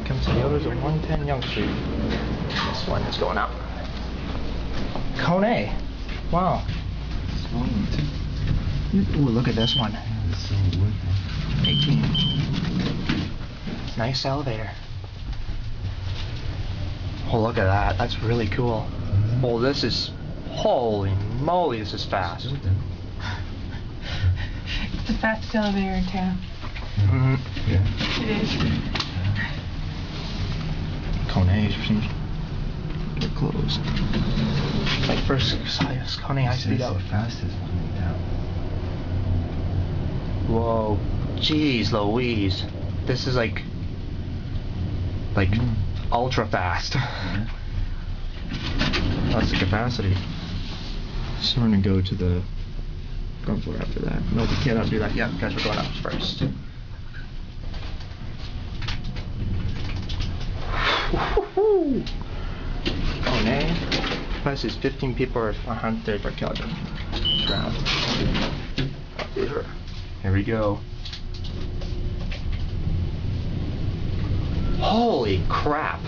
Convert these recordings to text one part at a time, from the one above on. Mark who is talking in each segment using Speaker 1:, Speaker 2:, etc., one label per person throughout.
Speaker 1: Comes to the others of 110 Yonge Street. This one is going up. Kone. Wow. Ooh, look at this one. 18. Nice elevator. Oh, look at that. That's really cool. Oh, this is... Holy moly, this is fast.
Speaker 2: It's the fastest elevator in town.
Speaker 1: Yeah.
Speaker 2: It is.
Speaker 1: Kone seems... They're closed. Like first Kone high speed out.
Speaker 3: The fastest one down.
Speaker 1: Whoa. Jeez Louise. This is like ultra fast. That's the capacity. So we're gonna go to the ground floor after that. No, we cannot do that yet because we're going up first. Oh, nay. Plus is 15 people or 130 per kilogram. Ground. Here we go. Holy crap!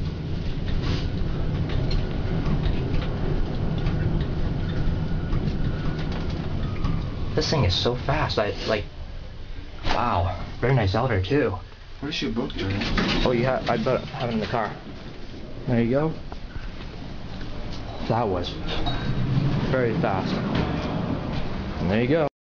Speaker 1: This thing is so fast. Wow. Very nice elevator too.
Speaker 3: Where's your book, Jordan?
Speaker 1: Oh, you have? I better have it in the car. There you go. That was very fast. And there you go.